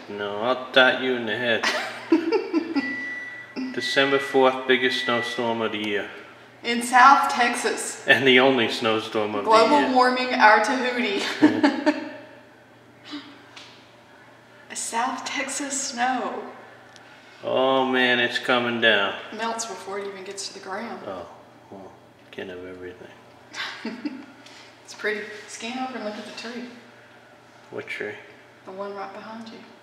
No, I'll dot you in the head. December 4th, biggest snowstorm of the year. In South Texas. And the only snowstorm of the year. Global warming, our Tahuti. A South Texas snow. Oh man, it's coming down. It melts before it even gets to the ground. Oh, well, can't have everything. It's pretty. Scan over and look at the tree. What tree? The one right behind you.